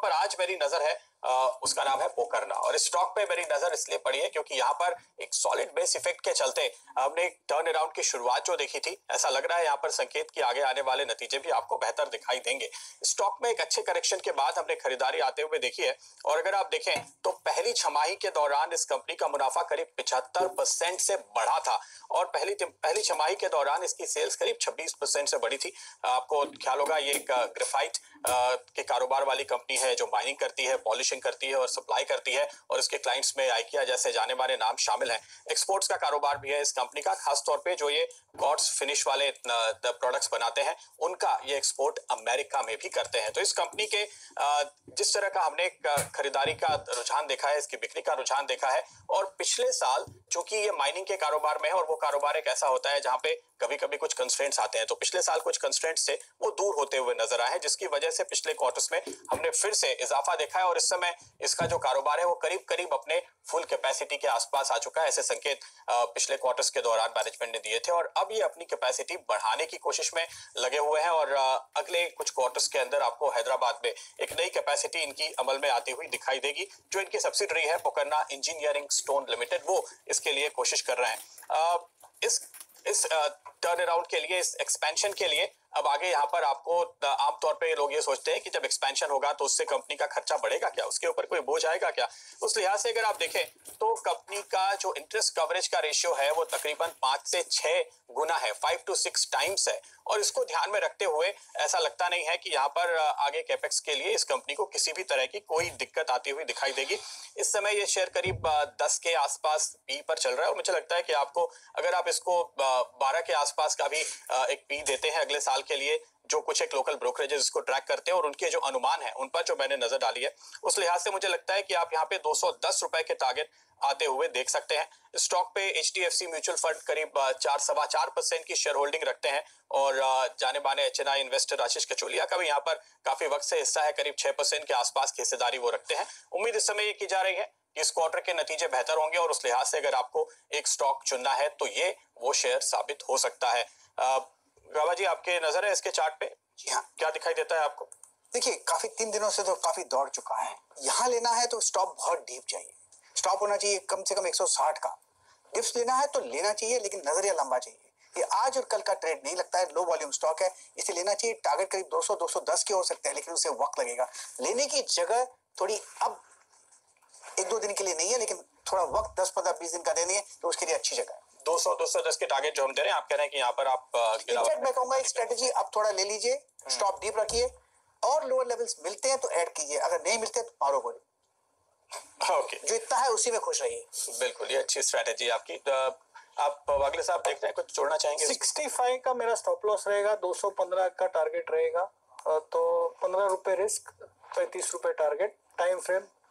पर आज मेरी नजर है उसका नाम है पोकरना। और इस स्टॉक पे मेरी नजर इसलिए पड़ी है क्योंकि यहाँ पर एक सॉलिड बेस इफेक्ट के चलते हमने एक टर्न अराउंड की शुरुआत जो देखी थी, ऐसा लग रहा है यहाँ पर संकेत कि आगे आने वाले नतीजे भी आपको बेहतर दिखाई देंगे। स्टॉक में एक अच्छे करेक्शन के बाद हमने खरीदारी आते हुए देखी है और अगर आप देखें तो पहली छमाही के दौरान इस कंपनी का मुनाफा करीब 75% से बढ़ा था और पहली छमाही के दौरान इसकी सेल्स करीब 26% से बढ़ी थी। आपको ख्याल होगा ये एक ग्रेफाइट के कारोबार वाली कंपनी है जो माइनिंग करती है, पॉलिशिंग करती है और सप्लाई करती है और इसके क्लाइंट्स में आइकिया जैसे जाने माने नाम शामिल हैं। एक्सपोर्ट्स का कारोबार भी है इस कंपनी का, खासतौर पे जो ये क्वार्ट्ज फिनिश वाले प्रोडक्ट्स बनाते हैं उनका ये एक्सपोर्ट अमेरिका में भी करते हैं। तो इस कंपनी के जिस तरह का हमने खरीदारी का रुझान देखा है, इसकी बिक्री का रुझान देखा है और पिछले साल चूंकि ये माइनिंग के कारोबार में है और वो कारोबार एक ऐसा होता है जहां पे कभी कभी कुछ कंस्ट्रेंट्स आते हैं, तो पिछले साल कुछ कंस्ट्रेंट्स थे वो दूर होते हुए नजर आए हैं, जिसकी वजह से पिछले क्वार्टर्स में हमने फिर से इजाफा देखा है और इस समय इसका जो कारोबार है वो करीब करीब अपने फुल कैपेसिटी के आसपास आ चुका है। ऐसे संकेत पिछले क्वार्टर्स के दौरान मैनेजमेंट ने दिए थे और अब ये अपनी कैपेसिटी बढ़ाने की कोशिश में लगे हुए हैं और अगले कुछ क्वार्टर्स के अंदर आपको हैदराबाद में एक नई कैपेसिटी इनकी अमल में आती हुई दिखाई देगी। जो इनकी सब्सिडरी है पोकरना इंजीनियरिंग स्टोन लिमिटेड, वो इसके लिए कोशिश कर रहे हैं। इस टर्न अराउंड के लिए, इस एक्सपेंशन के लिए अब आगे यहाँ पर आपको आमतौर पे लोग ये सोचते हैं कि जब एक्सपेंशन होगा तो उससे कंपनी का खर्चा बढ़ेगा क्या, उसके ऊपर कोई बोझ आएगा क्या। उस लिहाज से अगर आप देखें तो कंपनी का जो इंटरेस्ट कवरेज का रेशियो है वो तकरीबन 5 से 6 गुना है, 5 to 6 टाइम्स है और इसको ध्यान में रखते हुए ऐसा लगता नहीं है कि यहाँ पर आगे कैपेक्स के लिए इस कंपनी को किसी भी तरह की कोई दिक्कत आती हुई दिखाई देगी। इस समय ये शेयर करीब 10 के आसपास पी पर चल रहा है और मुझे लगता है कि आपको अगर आप इसको 12 के आसपास का भी एक पी देते हैं अगले साल के लिए, जो कुछ एक लोकल ब्रोकरेजेस इसको ट्रैक करते हैं और उनके जो अनुमान है उन पर जो मैंने नजर डाली है उस लिहाज से मुझे लगता है कि आप यहाँ पे 210 रुपए के टारगेट आते हुए देख सकते हैं। स्टॉक पे HDFC म्यूचुअल फंड करीब 4.25% की शेयर होल्डिंग रखते हैं और जाने माने HNI इन्वेस्टर आशीष कचोलिया का भी यहाँ पर काफी वक्त से हिस्सा है, करीब 6% के आसपास की हिस्सेदारी वो रखते हैं। उम्मीद इस समय ये की जा रही है कि इस क्वार्टर के नतीजे बेहतर होंगे और उस लिहाज से अगर आपको एक स्टॉक चुनना है तो ये वो शेयर साबित हो सकता है। बाबा जी, आपके नजर है इसके चार्ट पे? जी हाँ, क्या दिखाई देता है आपको? देखिए काफी 3 दिनों से तो काफी दौड़ चुका है। यहाँ लेना है तो स्टॉप बहुत डीप चाहिए, स्टॉप होना चाहिए कम से कम 160 का। डिप्स लेना है तो लेना चाहिए लेकिन नजरिया लंबा चाहिए। ये आज और कल का ट्रेड नहीं लगता है, लो वॉल्यूम स्टॉक है, इसे लेना चाहिए। टारगेट करीब 200-210 के हो सकता है लेकिन उसे वक्त लगेगा। लेने की जगह थोड़ी अब 1-2 दिन के लिए नहीं है लेकिन थोड़ा वक्त 10-15-20 दिन का देनी है तो उसके लिए अच्छी जगह है। 200-210 के टारगेट जो हम दे रहे हैं, आप कह रहे हैं कि यहाँ पर आप मैं कहूंगा एक स्ट्रेटेजी आप थोड़ा ले लीजिए, स्टॉप डीप रखिए और लोअर लेवल्स मिलते हैं तो ऐड कीजिए, अगर नहीं मिलते तो मारो गोली। ओके, जो इतना है उसी में खुश रहिए। बिल्कुल, ये अच्छी स्ट्रेटेजी आपकी। आप वागले साहब देख रहे हैं, कुछ जोड़ना चाहेंगे? 65 का मेरा स्टॉप लॉस रहेगा, 215 का टारगेट रहेगा, तो 15 रुपए रिस्क, 35 रुपए टारगेट। Time frame